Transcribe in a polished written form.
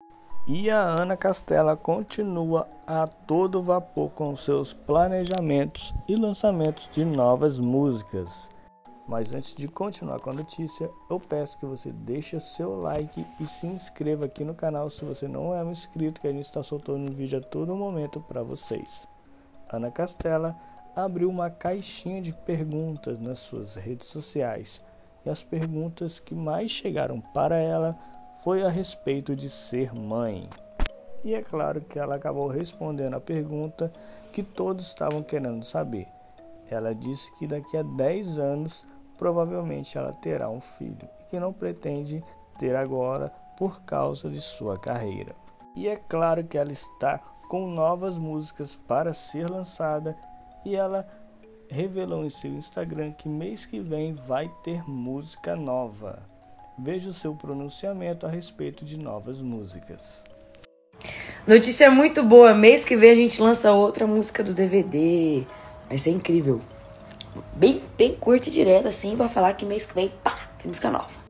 E a Ana Castela continua a todo vapor com seus planejamentos e lançamentos de novas músicas. Mas antes de continuar com a notícia, eu peço que você deixe seu like e se inscreva aqui no canal se você não é um inscrito, que a gente está soltando um vídeo a todo momento para vocês. Ana Castela abriu uma caixinha de perguntas nas suas redes sociais e as perguntas que mais chegaram para ela foi a respeito de ser mãe. E é claro que ela acabou respondendo a pergunta que todos estavam querendo saber. Ela disse que daqui a 10 anos provavelmente ela terá um filho e que não pretende ter agora por causa de sua carreira. E é claro que ela está com novas músicas para ser lançada e ela revelou em seu Instagram que mês que vem vai ter música nova. Veja o seu pronunciamento a respeito de novas músicas. Notícia muito boa, mês que vem a gente lança outra música do DVD. Vai ser incrível. Bem curta e direta assim, pra falar que mês que vem, pá, tem música nova.